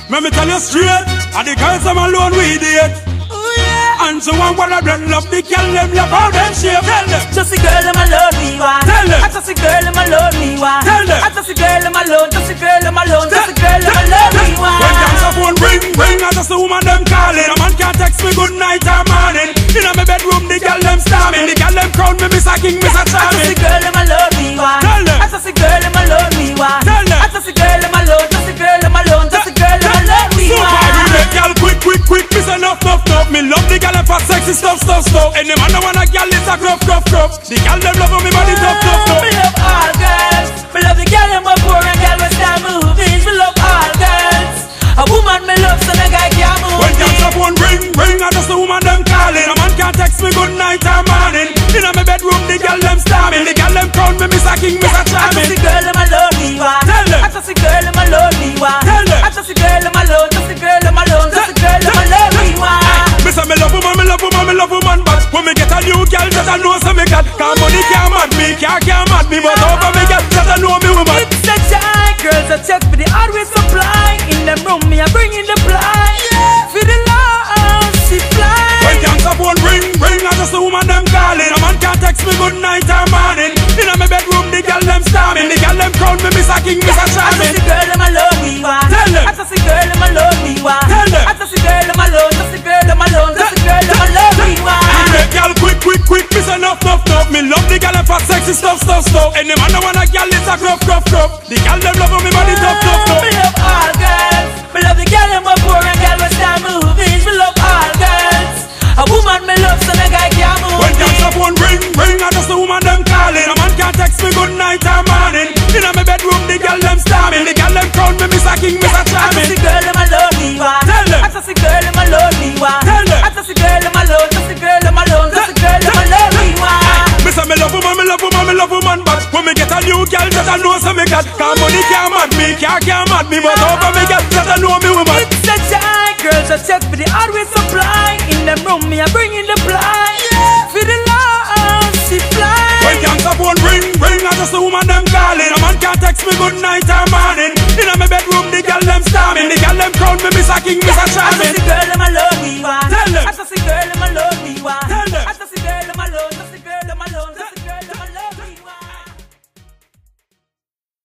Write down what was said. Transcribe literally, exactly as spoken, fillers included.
Let me tell you straight, and the girls I'm alone with it. And so one wanna blend love the girl, them love how them shape. Tell them. Just a girl, I'm alone, me want. Tell them. I just a girl, I'm alone, me want. Tell them. I just a girl, I'm alone. Just a girl, I'm alone. Just a girl, I'm alone, me want. When dance up phone ring, ring, I just a woman them calling. A man can't text me good night or morning. In my bedroom, the girl them storming. The girl them crown me, Miss a King, Miss a Charming. I just a girl, I'm alone, me want. Tell them. I just a girl, I'm alone, me want. Tell them. I just a girl, I'm alone. Just a girl, I'm alone. Just a girl, I'm alone, me So want. far we make girl quick, quick, quick. Miss enough, enough, enough. Me love the girl for sexy stuff, stuff, stuff. And the man don't wanna girl is a gruff, gruff, gruff. The girl them love me body tough, tough, tough. Me love all girls. Me love the girl them poor and girl we star movies. Me love all girls. A woman me love so no guy can't move. When dance up phone ring, ring, I just a woman them calling. A man can't text me good night or morning. In my bedroom, the girl them storming. The girl them crown me, Miss a King, Miss a I Charming. just a girl I'm alone, me want. Tell them. I just a girl I'm alone, me want. Tell them. I just a girl I'm alone. Just a girl I'm alone. Just a girl I'm alone, me want. Me say me love woman, me love woman, me love woman, but when me get a new girl, that I know so me got. Cause money can't mad me, can't can't mad me, but over me get that I know me woman. It's the time, girls I check for the hardware supply. In them room, me I bring in the ply. For the love, she fly. When dance up phone ring, ring, I just a woman them calling. A man can't text me good night or morning. In my bedroom, the girl them storming. The girl them crown me, Miss a King, Miss a I Charming. just a girl I'm alone, me want. Tell them. I just a girl I'm alone, me want. Tell them. I just a girl I'm alone. Just a girl I'm alone. Just a girl I'm alone, me want. We make girl quick, quick, quick. Miss enough, enough, enough. Me love the girl for sexy stuff, stuff, stuff. And the man don't wanna girl is a gruff, gruff, gruff. The girl them love me body tough, tough, tough. Me love all girls. Me love the girl them poor and girl we star movies. Me love all girls. A woman me love so no guy can't move. When dance up phone ring, ring, I just a woman them calling. A man can't text me good night or morning. In my bedroom, the girl them storming. The girl them crown me, Miss a King, Miss a I Charming. just a girl I'm alone, me want. Tell them. I just a girl I'm alone, me want. Tell them. I just a girl I'm alone. Just a girl I'm alone. Just a girl I'm alone, me want. Me say me love woman, me love woman, me love woman, but when me get a new girl, that I know so me got. Cause money can't mad me, can't can't mad me, but over me get that I know me woman. It's the time, girls I check for the hardware supply. In them room, me I bring in the ply. For the love, she fly. When dance up phone ring, ring, I just a woman them calling. A man can't text me good night or morning. In my bedroom, the girl them storming. The girl them crown me, Miss a King, Miss a